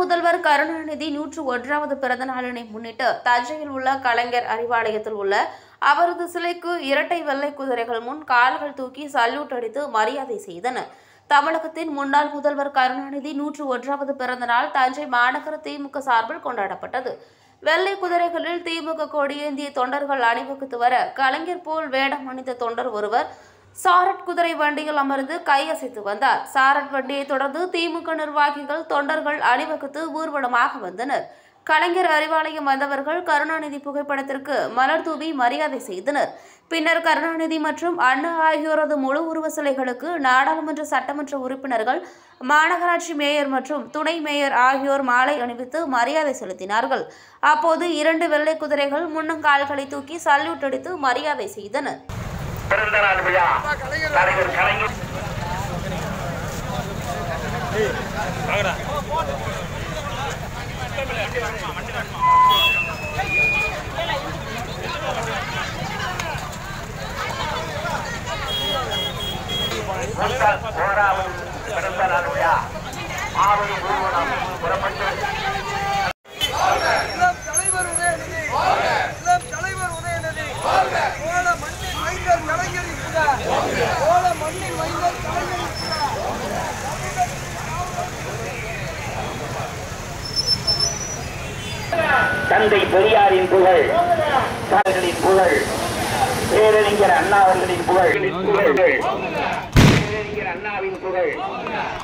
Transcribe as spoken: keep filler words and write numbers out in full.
முதல்வர் கருணாநிதி நூற்று ஒன்றாவது பிறந்த நாளினை முன்னிட்டு தஞ்சையில் உள்ள கலைஞர் அறிவாலயத்தில் உள்ள அவரது சிலைக்கு இரட்டை வெள்ளை குதிரைகள் முன் கால்கள் தூக்கி சல்யூட் அடித்து மரியாதை செய்தனர். தமிழகத்தின் முன்னாள் முதல்வர் கருணாநிதி நூற்று ஒன்றாவது பிறந்த நாள் தஞ்சை மாநகர திமுக சார்பில் கொண்டாடப்பட்டது. வெள்ளை குதிரைகளில் திமுக கொடியேந்திய தொண்டர்கள் அணிவகுத்து வர கலைஞர் போல் வேடம் அணிந்த தொண்டர் ஒருவர் சாரட் குதிரை வண்டியில் அமர்ந்து கையசைத்து வந்தார். சாரட் வண்டியை தொடர்ந்து திமுக நிர்வாகிகள் தொண்டர்கள் அணிவகுத்து ஊர்வலமாக வந்தனர். கலைஞர் அறிவாலயம் வந்தவர்கள் கருணாநிதி புகைப்படத்திற்கு மலர் தூவி மரியாதை செய்தனர். பின்னர் கருணாநிதி மற்றும் அண்ணா ஆகியோரது முழு உருவ சிலைகளுக்கு நாடாளுமன்ற சட்டமன்ற உறுப்பினர்கள், மாநகராட்சி மேயர் மற்றும் துணை மேயர் ஆகியோர் மாலை அணிவித்து மரியாதை செலுத்தினார்கள். அப்போது இரண்டு வெள்ளை குதிரைகள் முன்னங்கால்களை தூக்கி சல்யூட் அடித்து மரியாதை செய்தனர். தந்தை பெரியாரின் புகழ், அவர்களின் புகழ், பேரறிஞர் அண்ணா அவர்களின் புகழ், பேரறிஞர் அண்ணாவின் புகழ்.